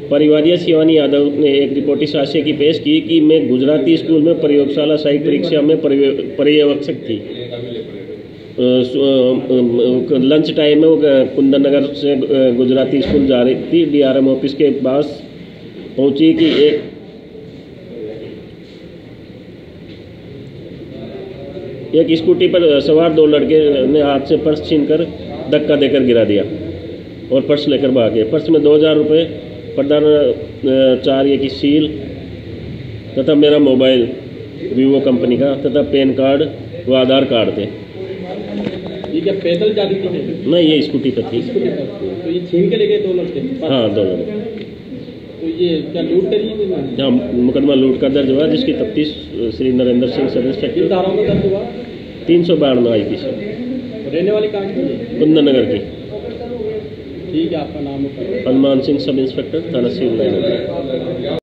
परिवादीय शिवानी यादव ने एक रिपोर्ट इस आशय की पेश की कि मैं गुजराती स्कूल में प्रयोगशाला सहायक परीक्षा में पर्यवेक्षक थी। लंच टाइम में वो कुंदन नगर से गुजराती स्कूल जा रही थी। डीआरएम ऑफिस के पास पहुंची कि एक स्कूटी पर सवार दो लड़के ने हाथ से पर्स छीनकर धक्का देकर गिरा दिया और पर्स लेकर भागे। पर्स में 2000 रुपये, प्रधान 4 की सील तथा मेरा मोबाइल वीवो कंपनी का तथा पैन कार्ड व आधार कार्ड थे। ये क्या पैदल जा रही थी? नहीं, ये स्कूटी पर थी। तो ये छीन के ले गए 2 लड़के? हाँ, 2 लड़के। तो ये क्या लूट करी है? हाँ, मुकदमा लूट का दर्ज हुआ, जिसकी तफ्तीश श्री नरेंद्र सिंह सब इंस्पेक्टर। किस धाराओं में दर्ज हुआ? 352 IPC। रहने वाली कहाँ की? कुंदन नगर की। ठीक है, आपका नाम? हनुमान सिंह, सब इंस्पेक्टर, थाना सिविल लाइन।